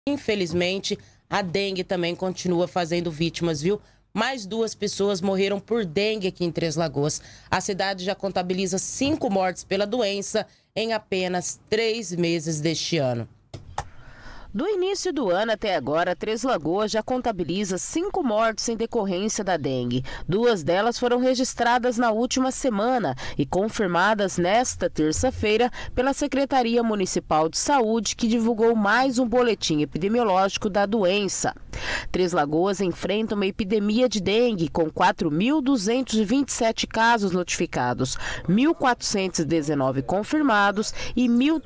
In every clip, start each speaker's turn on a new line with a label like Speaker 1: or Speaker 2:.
Speaker 1: Infelizmente, a dengue também continua fazendo vítimas, viu? Mais 2 pessoas morreram por dengue aqui em Três Lagoas. A cidade já contabiliza 5 mortes pela doença em apenas 3 meses deste ano.
Speaker 2: Do início do ano até agora, Três Lagoas já contabiliza 5 mortes em decorrência da dengue. 2 delas foram registradas na última semana e confirmadas nesta terça-feira pela Secretaria Municipal de Saúde, que divulgou mais um boletim epidemiológico da doença. Três Lagoas enfrenta uma epidemia de dengue com 4.227 casos notificados, 1.419 confirmados e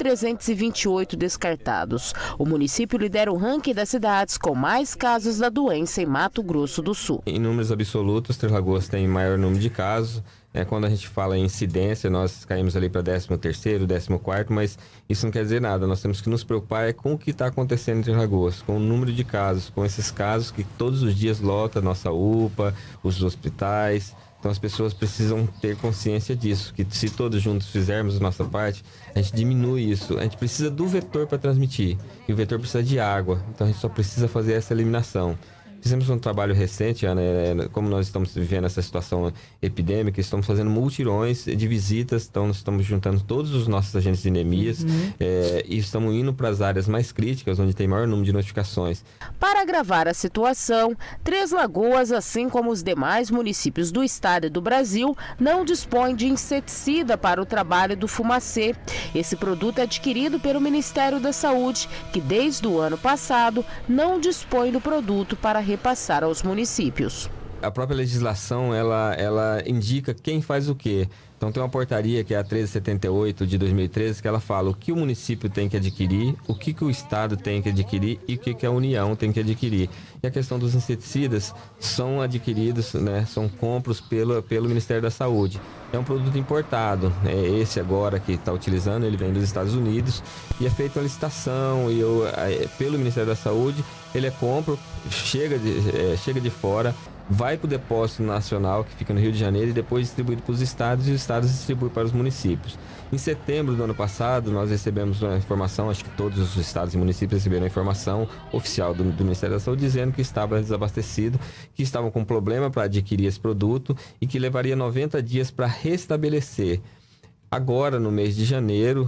Speaker 2: 1.328 descartados. O município lidera o ranking das cidades com mais casos da doença em Mato Grosso do Sul.
Speaker 3: Em números absolutos, Três Lagoas tem maior número de casos. Quando a gente fala em incidência, nós caímos ali para 13º, 14º, mas isso não quer dizer nada. Nós temos que nos preocupar com o que está acontecendo em Três Lagoas, com o número de casos, com esses casos que todos os dias lota a nossa UPA, os hospitais. Então as pessoas precisam ter consciência disso, que se todos juntos fizermos a nossa parte, a gente diminui isso. A gente precisa do vetor para transmitir, e o vetor precisa de água, então a gente só precisa fazer essa eliminação. Fizemos um trabalho recente, Ana, como nós estamos vivendo essa situação epidêmica, estamos fazendo multirões de visitas, então nós estamos juntando todos os nossos agentes de endemias e estamos indo para as áreas mais críticas, onde tem maior número de notificações.
Speaker 2: Para agravar a situação, Três Lagoas, assim como os demais municípios do estado e do Brasil, não dispõem de inseticida para o trabalho do fumacê. Esse produto é adquirido pelo Ministério da Saúde, que desde o ano passado não dispõe do produto para repassar aos municípios.
Speaker 3: A própria legislação, ela indica quem faz o quê. Então tem uma portaria que é a 1378 de 2013 que ela fala o que o município tem que adquirir, o que o estado tem que adquirir e o que a União tem que adquirir. E a questão dos inseticidas são adquiridos, são compros pelo Ministério da Saúde. É um produto importado, esse agora que está utilizando, ele vem dos Estados Unidos e é feita uma licitação pelo Ministério da Saúde, ele é compro, chega de fora, vai para o depósito nacional que fica no Rio de Janeiro e depois distribuído para os estados e os estados distribuem para os municípios. Em setembro do ano passado, nós recebemos uma informação, acho que todos os estados e municípios receberam a informação oficial do Ministério da Saúde dizendo que estava desabastecido, que estavam com problema para adquirir esse produto e que levaria 90 dias para restabelecer. Agora, no mês de janeiro,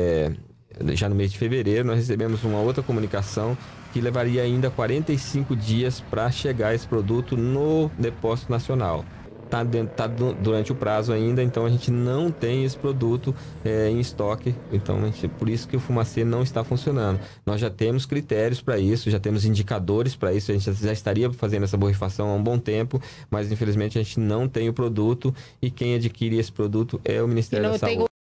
Speaker 3: já no mês de fevereiro, nós recebemos uma outra comunicação que levaria ainda 45 dias para chegar esse produto no depósito nacional. Está durante o prazo ainda, então a gente não tem esse produto em estoque, então por isso que o fumacê não está funcionando. Nós já temos critérios para isso, já temos indicadores para isso, a gente já estaria fazendo essa borrifação há um bom tempo, mas infelizmente a gente não tem o produto e quem adquire esse produto é o Ministério da Saúde.